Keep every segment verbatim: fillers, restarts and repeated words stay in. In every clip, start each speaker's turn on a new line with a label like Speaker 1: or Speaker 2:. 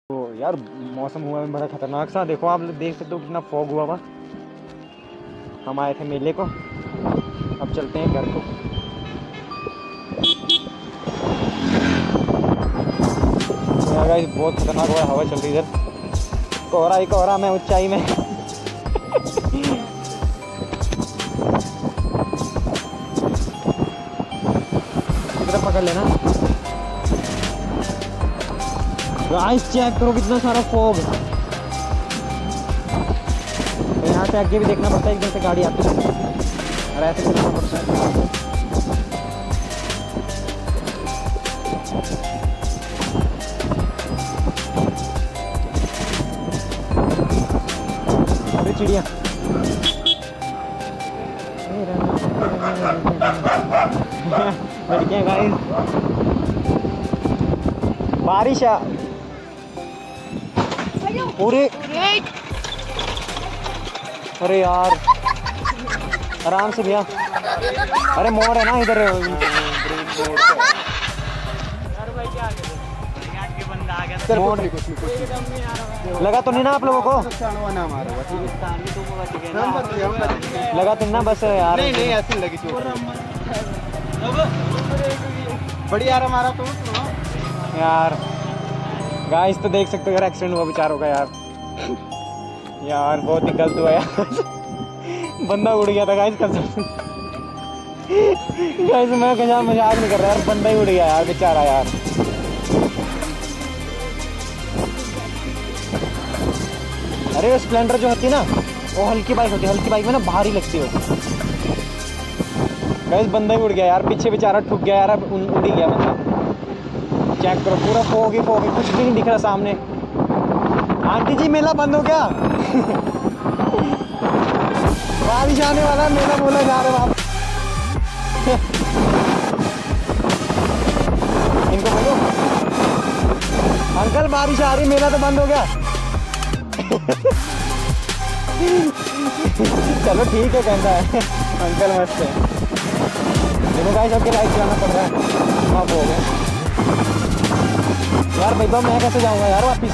Speaker 1: तो यार मौसम हुआ है बड़ा खतरनाक सा। देखो आप देख सकते हो कितना फॉग हुआ हुआ। हम आए थे मेले को, अब चलते हैं घर को। तो गाइस बहुत खतरनाक हुआ, हवा चल रही इधर, कोहरा ही कोहरा में ऊंचाई में। इधर पकड़ लेना गाइस, चेक करो कितना सारा फॉग। तो यहाँ से आगे भी देखना पड़ता है, एकदम से गाड़ी आती है और ऐसे चलना पड़ता है। अरे चिड़िया लड़कियाँ गाइस, बारिश आ पूरे। अरे यार आराम से भैया, अरे मोड़ है ना इधर। मोड़ लगा तो नहीं ना आप लोगों को? लगा तो ना बस यार। नहीं नहीं ऐसे लगी बढ़िया हमारा तो यार। गाइस तो देख सकते हो यार, एक्सीडेंट हुआ बेचारों का यार। यार बहुत ही गलत हुआ यार। बंदा उड़ गया था गाइस कसम। गाइस मैं कहीं मजाक नहीं कर रहा यार, बंदा ही उड़ गया यार बेचारा यार। अरे स्प्लेंडर जो होती है ना, वो हल्की बाइक होती है, हल्की बाइक में ना भारी लगती है। गाइस बंदा ही उड़ गया यार, पीछे बेचारा ठुक गया यार, उड़ ही गया बंदा। चेक करो पूरा फॉग ही फॉग, कुछ भी नहीं दिख रहा सामने। आंटी जी मेला बंद हो गया। बारिश आने वाला, मेला बोला जा रहा है। इनको बोलो अंकल बारिश आ रही, मेला तो बंद हो गया। चलो ठीक है कहता है अंकल, मस्त है। देखो गाइस सबके लाइट चलाना पड़ रहा है, माफ हो गया यार। भैया मैं कैसे जाऊंगा यार वापिस?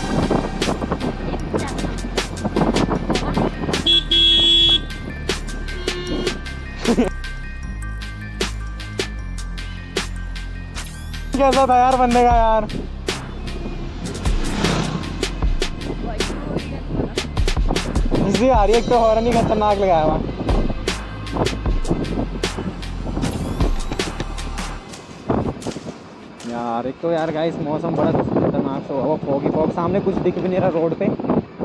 Speaker 1: कैसा था यार बंदे का यार? इसलिए आ रही है, एक तो हॉर्न ही खतरनाक लगाया हुआ। यार एक तो यार गाइस मौसम बड़ा खतरनाक सा हुआ, फॉग ही फॉग, सामने कुछ दिख भी नहीं रहा रोड पे।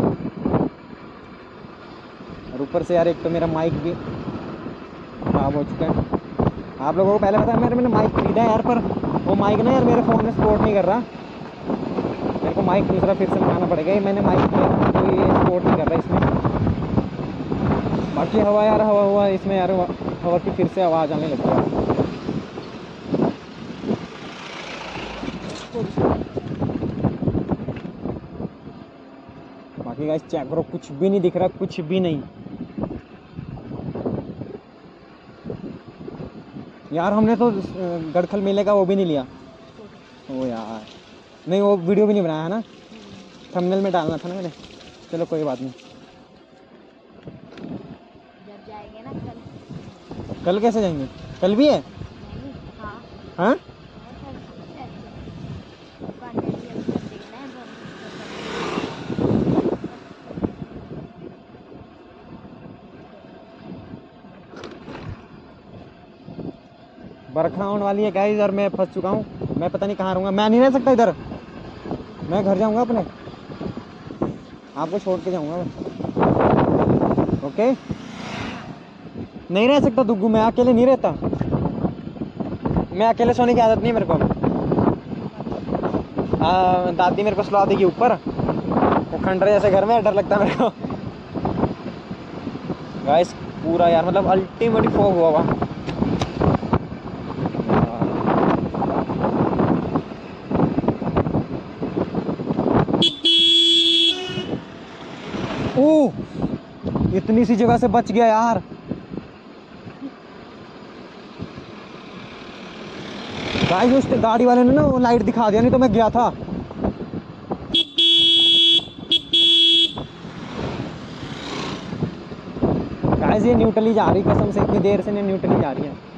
Speaker 1: और ऊपर से यार एक तो मेरा माइक भी खराब हो चुका है। आप लोगों को पहले पता है मेरे मैंने माइक खरीदा है यार, पर वो माइक ना यार मेरे फ़ोन में सपोर्ट नहीं कर रहा। मेरे को माइक दूसरा फिर से मंगाना पड़ेगा। ये मैंने माइक किया तो ये सपोर्ट नहीं कर रहा इसमें। बाकी हवा यार, हवा हुआ इसमें यार, हवा की फिर से आवाज़ आने लगी है। बाकी गाइस चेक करो, कुछ भी नहीं दिख रहा, कुछ भी नहीं यार। हमने तो गड़खल मेले का वो भी नहीं लिया। ओ यार नहीं, वो वीडियो भी नहीं बनाया है ना, थंबनेल में डालना था ना मैंने। चलो कोई बात नहीं। जब जाएंगे ना कल। कल कैसे जाएंगे? कल भी है? हाँ हाँ बरखा होने वाली है गाइस, और मैं फंस चुका हूँ। मैं पता नहीं कहाँ रहूँगा, मैं नहीं रह सकता इधर। मैं घर जाऊँगा अपने, आपको छोड़ के जाऊँगा मैं। ओके नहीं रह सकता दुग्गू, मैं अकेले नहीं रहता। मैं अकेले सोने की आदत नहीं मेरे को। आ, दादी मेरे को सुला देगी ऊपर, वो खंडर जैसे घर में, डर लगता है मेरे को। गाइस पूरा यार मतलब अल्टीमेट फॉग हुआ हुआ। ओह इतनी सी जगह से बच गया यार। गाइस उस गाड़ी वाले ने ना वो लाइट दिखा दिया, नहीं तो मैं गया था। गाइस ये न्यूट्रली जा रही, कसम से इतनी देर से नहीं न्यूट्रली जा रही है।